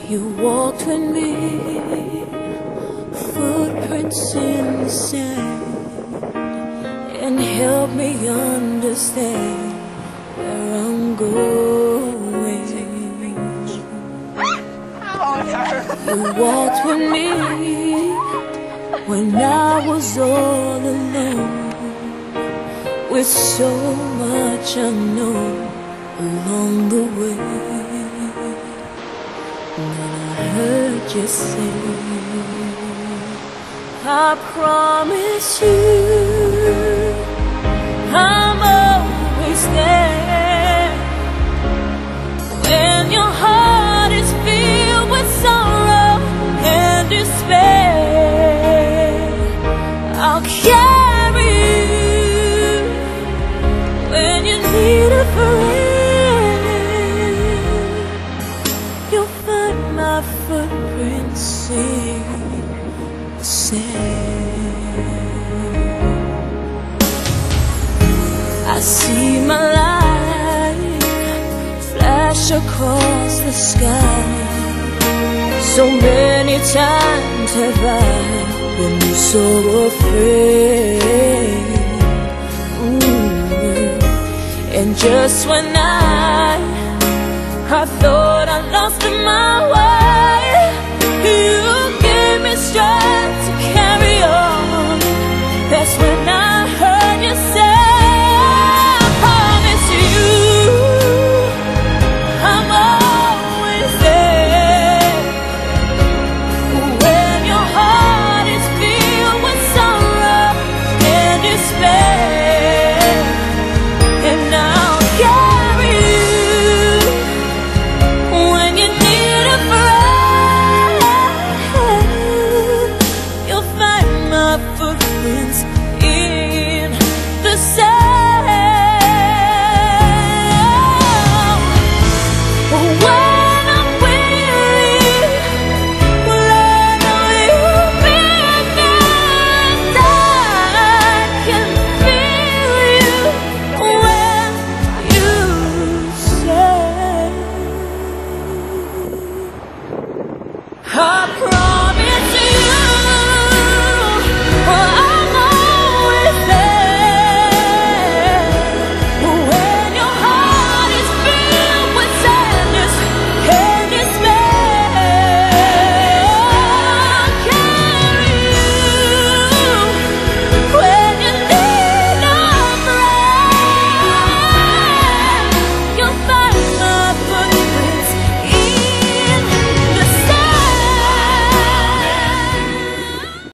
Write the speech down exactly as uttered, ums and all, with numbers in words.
You walked with me, footprints in the sand, and helped me understand where I'm going. You walked with me when I was all alone, with so much unknown along the way. And I heard you say, I promise you I'm always there. When your heart is filled with sorrow and despair, I'll carry you. When you need a friend, you'll find my footprints in the sand. I see my light flash across the sky. So many times have I been so afraid. Ooh. And just when I, I thought I lost my way,